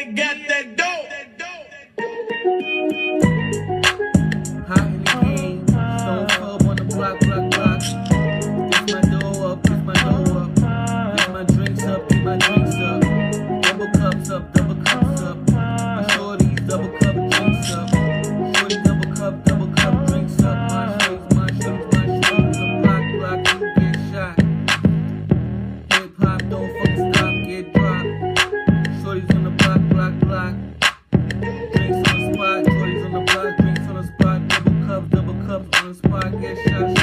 they got that dope. Hot in the game, Stone Club on the block, block, block. Get my dough up, get my dough up. Get my drinks up, get my drinks up. Double cups up, double cups up. My shorties, double cup drinks up. Shorty, double cup drinks up. My shorties, my shorties, my shorties. On the block, block, you get shot. Hip hop, don't fucking stop, get dropped. Shorties on the block, block, block. Drinks on the spot, shorties on the block, drinks on the spot. Double cups on the spot, get shot,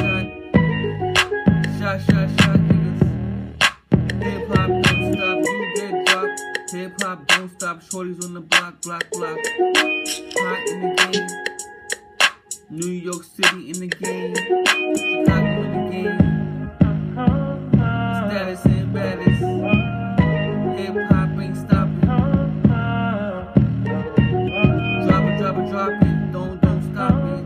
shot, niggas. Hip hop don't stop, you get dropped. Hip hop don't stop, shorties on the block, block, block. Hot in the game, New York City in the game, Chicago in the game. Status and baddest. Hip hop ain't stopping. Drop it, don't stop it.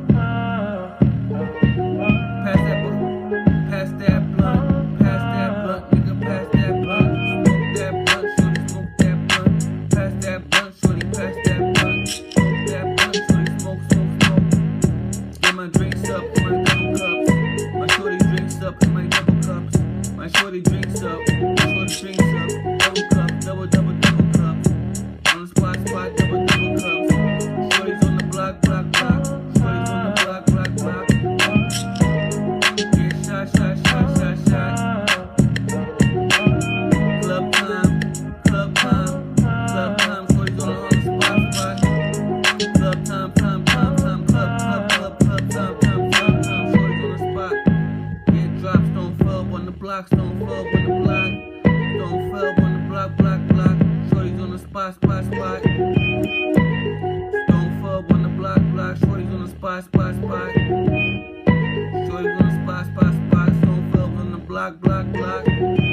Pass that blunt, nigga, pass that blunt. Smoke that blunt, shorty, smoke that blunt. Pass that blunt, shorty, pass that blunt. Smoke that blunt, shorty, smoke. Get my drinks up, get my double cups. My shorty drinks up, get my double cups. My shorty drinks up, double cups, double cups. On the spot, double cups. Shorties on the block, block, block. Shorties on the block, block, block. Get shot. Club time. Shorties on the spot. Club time. Club time. Shorties on the spot. Get dropped, Stone Club on the block, Stone Club on the block. Stone Club on the block, block, block. Shorties on the spot. On the block, block, shorties on the spot. Shorties on the spot. Stone Club on the block, block, block.